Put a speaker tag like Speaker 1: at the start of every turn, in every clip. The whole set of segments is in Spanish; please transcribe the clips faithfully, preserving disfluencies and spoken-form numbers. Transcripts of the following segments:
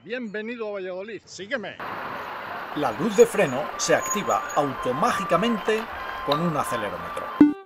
Speaker 1: Bienvenido a Valladolid, sígueme.
Speaker 2: La luz de freno se activa automáticamente con un acelerómetro.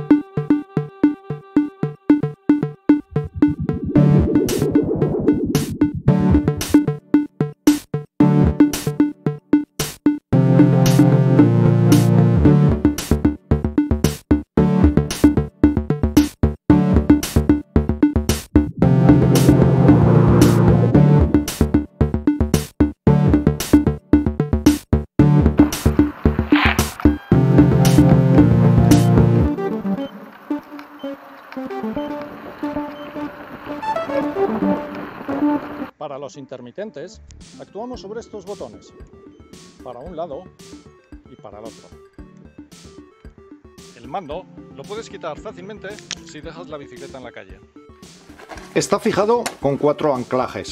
Speaker 1: Para los intermitentes, actuamos sobre estos botones, para un lado y para el otro. El mando lo puedes quitar fácilmente si dejas la bicicleta en la calle.
Speaker 3: Está fijado con cuatro anclajes.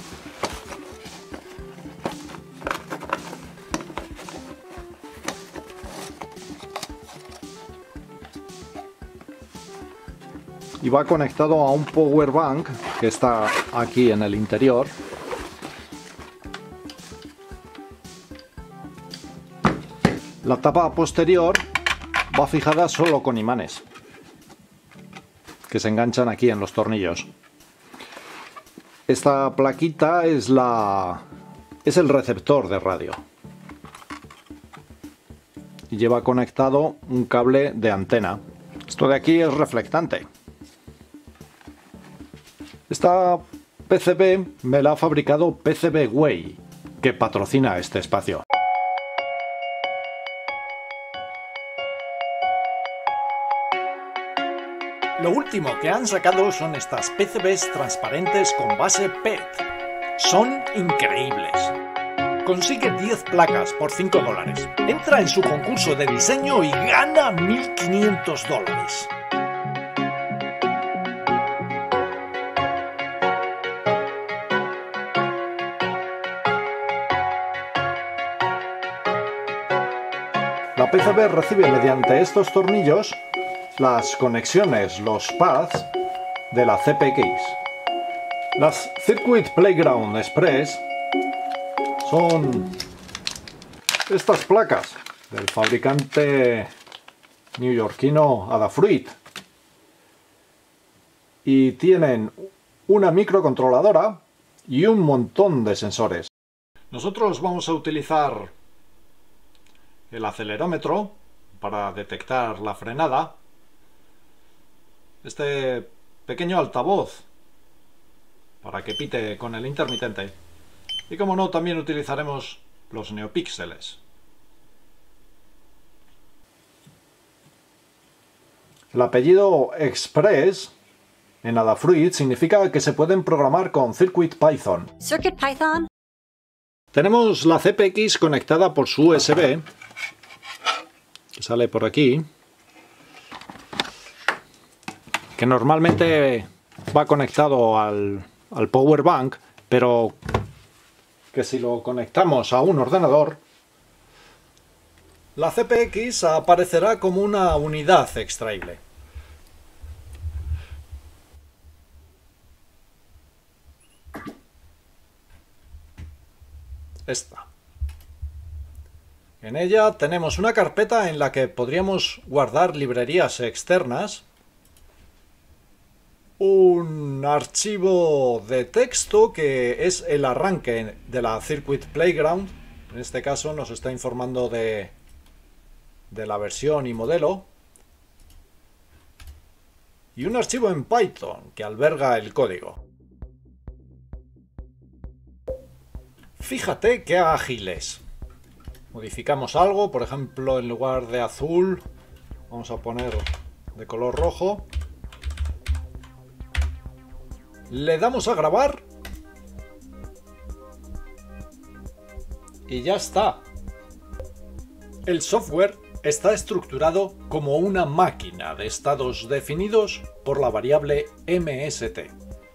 Speaker 3: Y va conectado a un power bank que está aquí en el interior. La tapa posterior va fijada solo con imanes que se enganchan aquí en los tornillos. Esta plaquita es la es el receptor de radio y lleva conectado un cable de antena. Esto de aquí es reflectante. Esta P C B me la ha fabricado PCBWay, que patrocina este espacio.
Speaker 2: Lo último que han sacado son estas P C Bs transparentes con base P E T. Son increíbles. Consigue diez placas por cinco dólares. Entra en su concurso de diseño y gana mil quinientos dólares.
Speaker 3: La P C B recibe mediante estos tornillos las conexiones, los paths de la C P X. Las Circuit Playground Express son estas placas del fabricante neoyorquino Adafruit y tienen una microcontroladora y un montón de sensores. Nosotros vamos a utilizar el acelerómetro para detectar la frenada, este pequeño altavoz para que pite con el intermitente y, como no, también utilizaremos los neopíxeles. El apellido Express en Adafruit significa que se pueden programar con CircuitPython.
Speaker 4: CircuitPython.
Speaker 3: Tenemos la C P X conectada por su U S B, que sale por aquí, que normalmente va conectado al, al power bank, pero que si lo conectamos a un ordenador, la C P X aparecerá como una unidad extraíble. Esta. En ella tenemos una carpeta en la que podríamos guardar librerías externas, un archivo de texto que es el arranque de la Circuit Playground. En este caso nos está informando de, de la versión y modelo, y un archivo en Python que alberga el código. Fíjate qué ágil es. Modificamos algo, por ejemplo, en lugar de azul vamos a poner de color rojo. Le damos a grabar y ya está. El software está estructurado como una máquina de estados definidos por la variable M S T.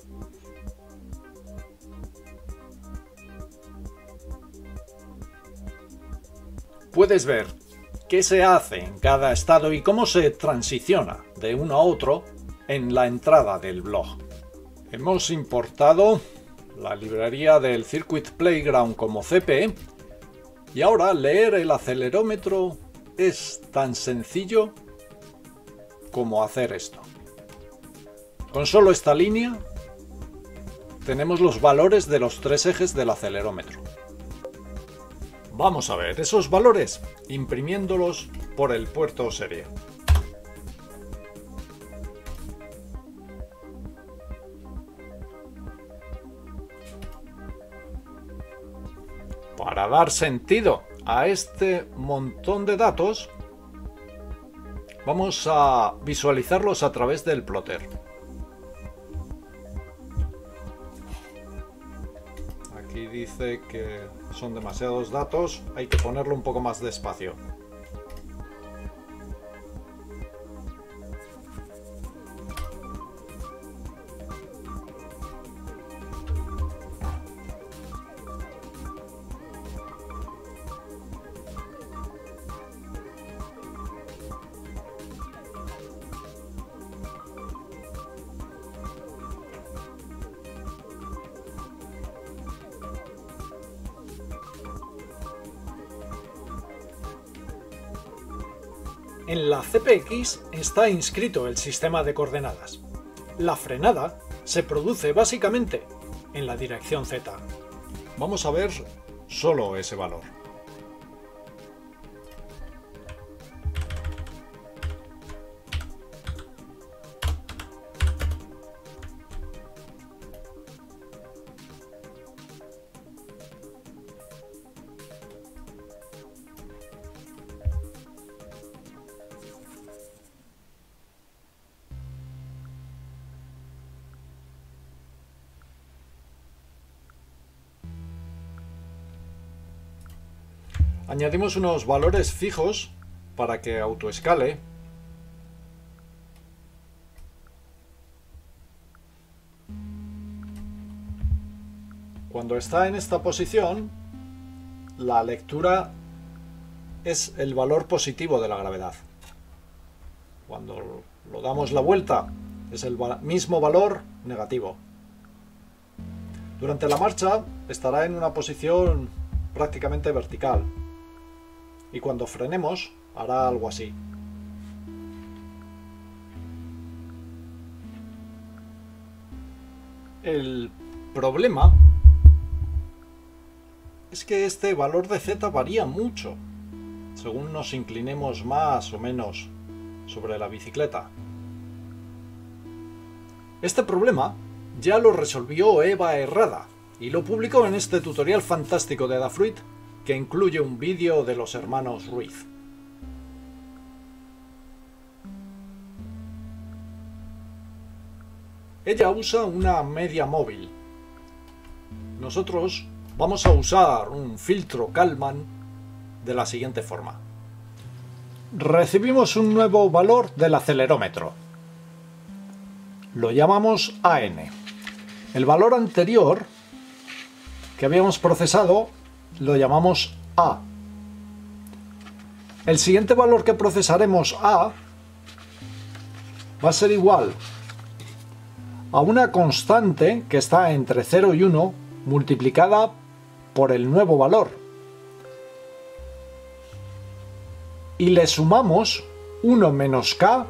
Speaker 3: Puedes ver qué se hace en cada estado y cómo se transiciona de uno a otro en la entrada del blog. Hemos importado la librería del Circuit Playground como C P, y ahora leer el acelerómetro es tan sencillo como hacer esto. Con solo esta línea tenemos los valores de los tres ejes del acelerómetro. Vamos a ver esos valores imprimiéndolos por el puerto serie. Para dar sentido a este montón de datos, vamos a visualizarlos a través del plotter. Aquí dice que son demasiados datos, hay que ponerlo un poco más despacio.
Speaker 2: En la C P X está inscrito el sistema de coordenadas. La frenada se produce básicamente en la dirección Z.
Speaker 3: Vamos a ver solo ese valor. Añadimos unos valores fijos para que autoescale. Cuando está en esta posición, la lectura es el valor positivo de la gravedad. Cuando lo damos la vuelta, es el mismo valor negativo. Durante la marcha estará en una posición prácticamente vertical. Y cuando frenemos, hará algo así. El problema es que este valor de Z varía mucho, según nos inclinemos más o menos sobre la bicicleta. Este problema ya lo resolvió Eva Herrada y lo publicó en este tutorial fantástico de Adafruit, que incluye un vídeo de los hermanos Ruiz. Ella usa una media móvil. Nosotros vamos a usar un filtro Kalman de la siguiente forma. Recibimos un nuevo valor del acelerómetro. Lo llamamos A N. El valor anterior que habíamos procesado lo llamamos A. El siguiente valor que procesaremos A va a ser igual a una constante que está entre cero y uno multiplicada por el nuevo valor. Y le sumamos uno menos K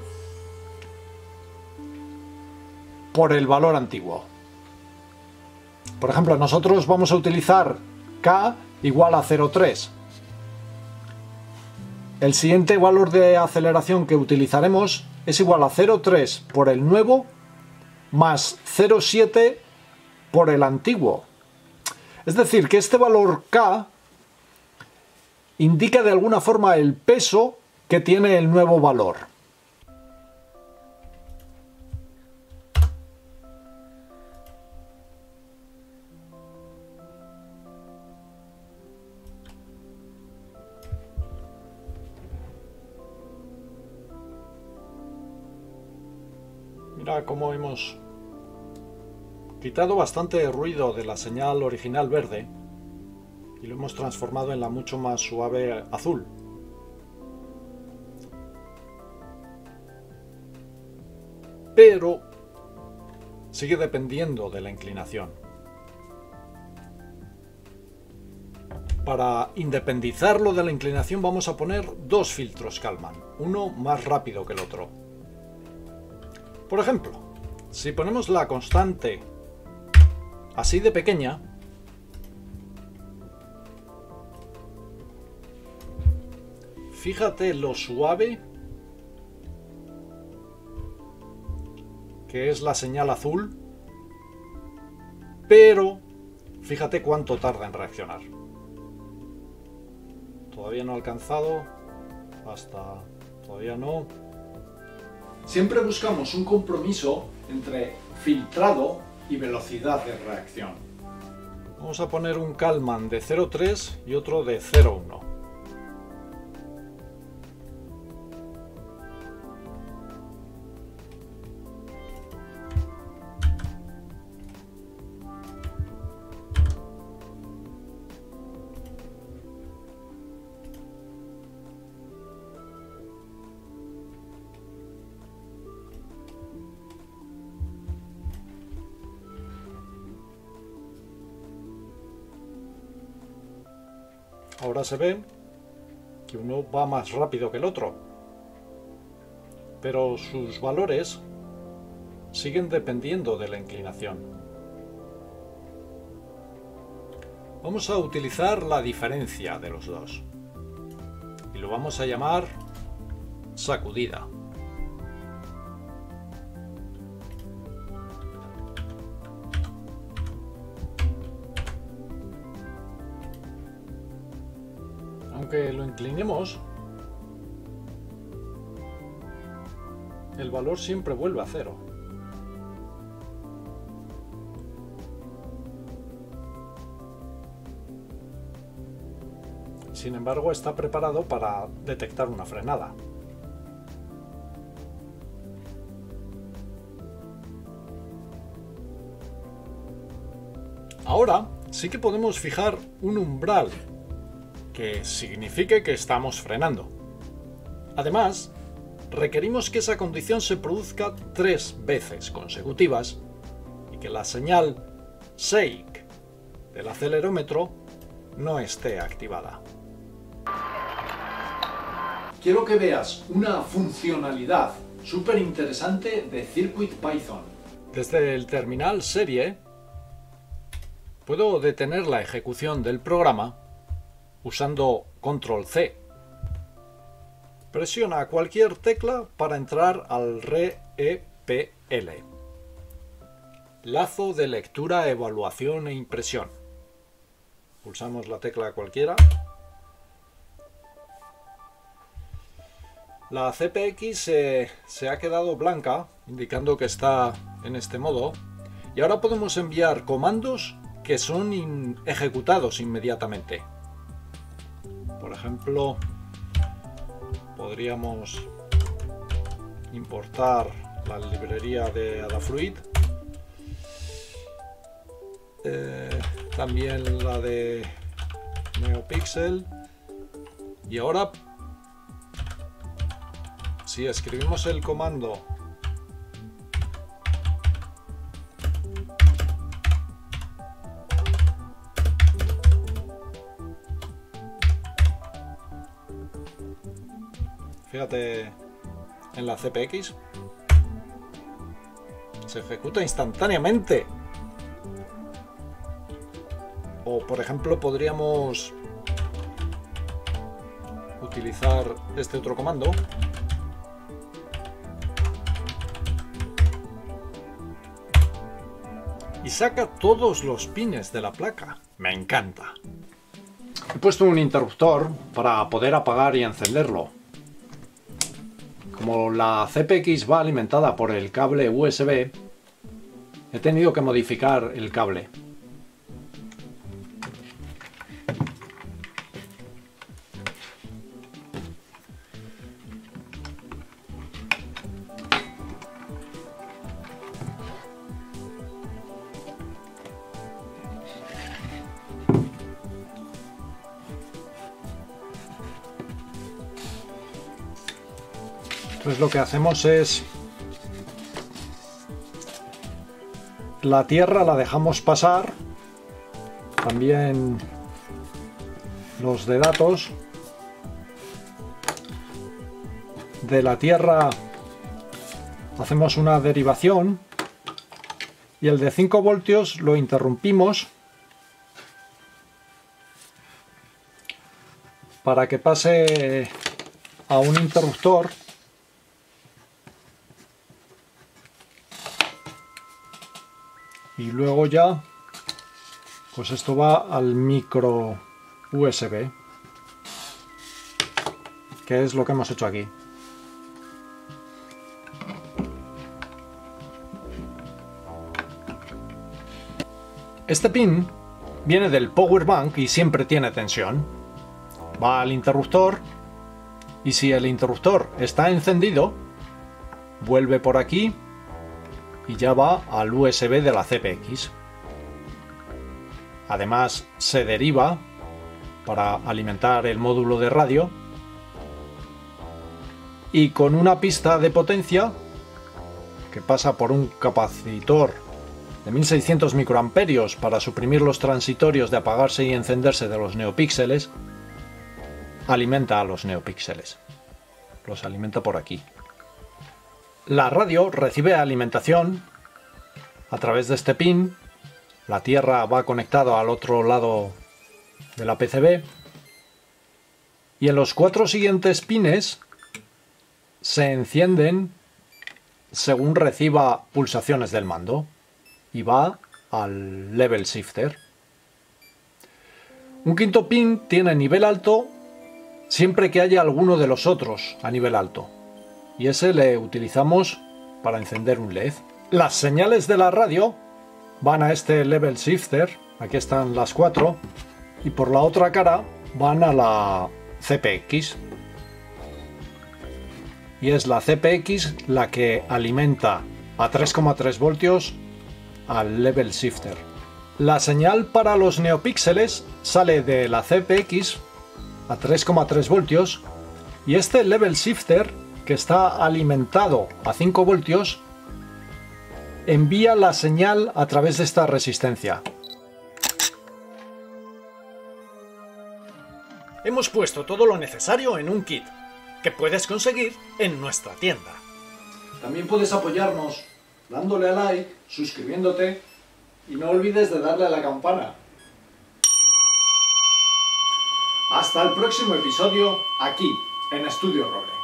Speaker 3: por el valor antiguo. Por ejemplo, nosotros vamos a utilizar K igual a cero coma tres. El siguiente valor de aceleración que utilizaremos es igual a cero coma tres por el nuevo más cero coma siete por el antiguo. Es decir, que este valor K indica de alguna forma el peso que tiene el nuevo valor. Mira cómo hemos quitado bastante ruido de la señal original verde y lo hemos transformado en la mucho más suave azul. Pero sigue dependiendo de la inclinación.
Speaker 2: Para independizarlo de la inclinación vamos a poner dos filtros Kalman, uno más rápido que el otro. Por ejemplo, si ponemos la constante así de pequeña, fíjate lo suave que es la señal azul, pero fíjate cuánto tarda en reaccionar. Todavía no ha alcanzado, hasta... todavía no. Siempre buscamos un compromiso entre filtrado y velocidad de reacción. Vamos a poner un Kalman de cero coma tres y otro de cero coma uno. Ahora se ve que uno va más rápido que el otro, pero sus valores siguen dependiendo de la inclinación. Vamos a utilizar la diferencia de los dos y lo vamos a llamar sacudida. Aunque lo inclinemos, el valor siempre vuelve a cero. Sin embargo, está preparado para detectar una frenada. Ahora sí que podemos fijar un umbral que signifique que estamos frenando. Además, requerimos que esa condición se produzca tres veces consecutivas y que la señal shake del acelerómetro no esté activada. Quiero que veas una funcionalidad súper interesante de CircuitPython. Desde el terminal serie puedo detener la ejecución del programa usando control ce. Presiona cualquier tecla para entrar al R E P L. Lazo de lectura, evaluación e impresión. Pulsamos la tecla cualquiera. La C P X se, se ha quedado blanca, indicando que está en este modo. Y ahora podemos enviar comandos que son in- ejecutados inmediatamente. Por ejemplo, podríamos importar la librería de Adafruit, eh, también la de NeoPixel, y ahora si escribimos el comando fíjate en la C P X, se ejecuta instantáneamente. O por ejemplo podríamos utilizar este otro comando y saca todos los pines de la placa. Me encanta. He puesto un interruptor para poder apagar y encenderlo. Como la C P X va alimentada por el cable U S B, he tenido que modificar el cable. Entonces lo que hacemos es la tierra la dejamos pasar, también
Speaker 3: los de datos. De la tierra hacemos una derivación y el de cinco voltios lo interrumpimos para que pase a un interruptor y luego ya pues esto va al micro U S B, que es lo que hemos hecho aquí. Este pin viene del power bank y siempre tiene tensión. Va al interruptor y si el interruptor está encendido, vuelve por aquí y ya va al U S B de la C P X. Además se deriva para alimentar el módulo de radio y con una pista de potencia que pasa por un capacitor de mil seiscientos microamperios para suprimir los transitorios de apagarse y encenderse de los neopíxeles, alimenta a los neopíxeles. Los alimenta por aquí. La radio recibe alimentación a través de este pin. La tierra va conectada al otro lado de la P C B. Y en los cuatro siguientes pines se encienden según reciba pulsaciones del mando. Y va al level shifter. Un quinto pin tiene nivel alto siempre que haya alguno de los otros a nivel alto. Y ese le utilizamos para encender un L E D. Las señales de la radio van a este level shifter. Aquí están las cuatro. Y por la otra cara van a la C P X. Y es la C P X la que alimenta a tres coma tres voltios al level shifter. La señal para los neopíxeles sale de la C P X a tres coma tres voltios y este level shifter, que está alimentado a cinco voltios, envía la señal a través de esta resistencia.
Speaker 2: Hemos puesto todo lo necesario en un kit que puedes conseguir en nuestra tienda.
Speaker 3: También puedes apoyarnos dándole a like, suscribiéndote y no olvides de darle a la campana. Hasta el próximo episodio aquí en Estudio Roble.